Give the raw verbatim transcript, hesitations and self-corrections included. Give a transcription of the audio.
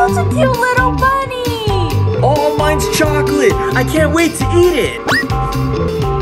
such a cute little bunny. Oh, mine's chocolate. I can't wait to eat it.